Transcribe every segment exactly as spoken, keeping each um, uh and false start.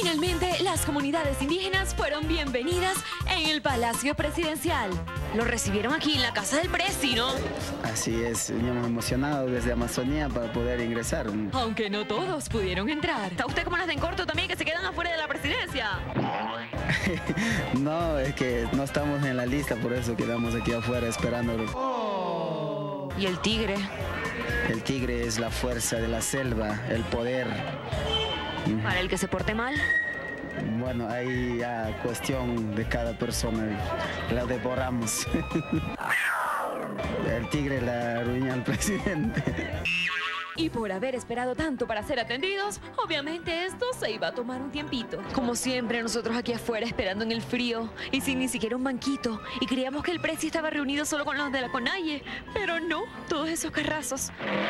Finalmente, las comunidades indígenas fueron bienvenidas en el Palacio Presidencial. Lo recibieron aquí en la casa del presi, ¿no? Así es, veníamos emocionados desde Amazonía para poder ingresar. Aunque no todos pudieron entrar. ¿Está usted como las de Encorto también, que se quedan afuera de la presidencia? No, es que no estamos en la lista, por eso quedamos aquí afuera esperando. Oh. ¿Y el tigre? El tigre es la fuerza de la selva, el poder. ¿Para el que se porte mal? Bueno, ahí ya cuestión de cada persona, la devoramos. El tigre la arruina al presidente. Y por haber esperado tanto para ser atendidos, obviamente esto se iba a tomar un tiempito. Como siempre, nosotros aquí afuera esperando en el frío y sin ni siquiera un banquito. Y creíamos que el presi estaba reunido solo con los de la CONAIE, pero no, todos esos carrazos.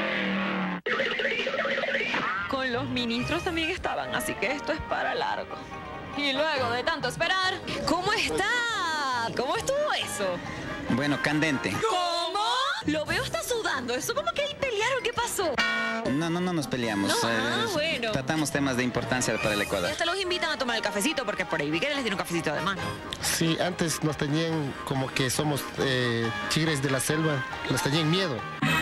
Con los ministros también estaban, así que esto es para largo. Y luego de tanto esperar, ¿cómo está? ¿Cómo estuvo eso? Bueno, candente. ¿Cómo? Lo veo está sudando. ¿Eso como que ahí pelearon? ¿Qué pasó? No, no, no nos peleamos. No, eh, ah, bueno. Tratamos temas de importancia para el Y Ecuador. hasta los invitan a tomar el cafecito, porque por ahí vi que les dieron un cafecito de mano. Sí, antes nos tenían como que somos eh, tigres de la selva, nos tenían miedo.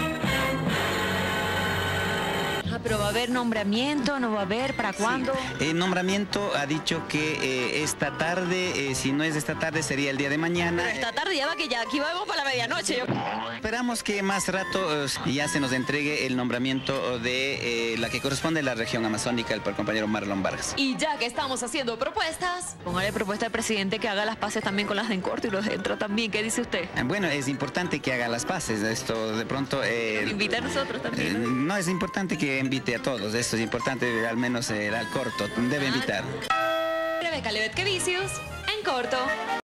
Ah, pero va a haber nombramiento, no va a haber, ¿para cuándo? Sí. El nombramiento ha dicho que eh, esta tarde, eh, si no es esta tarde, sería el día de mañana. Pero esta tarde ya va que ya aquí vamos para la medianoche. Esperamos que más rato eh, ya se nos entregue el nombramiento de eh, la que corresponde a la región amazónica, el compañero Marlon Vargas. Y ya que estamos haciendo propuestas, póngale propuesta al presidente que haga las paces también con las de Encorto y los de Entra también. ¿Qué dice usted? Bueno, es importante que haga las paces. Esto de pronto... Eh, Nos invita a nosotros también. eh, ¿no? no, es importante que invite a todos. Esto es importante, al menos eh, al corto. Debe invitar. Rebeca Levet, que vicios, en Corto.